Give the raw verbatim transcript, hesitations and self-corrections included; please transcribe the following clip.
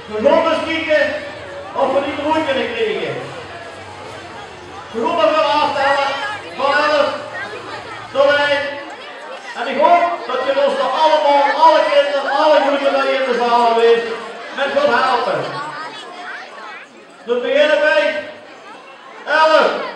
We gaan dus kijken of we die groei kunnen krijgen. We gaan er wel aftellen van elf tot één. En ik hoop dat je ons nog allemaal, alle kinderen, alle groepen die in de zaal aanwezig, met God helpen. We beginnen bij elf.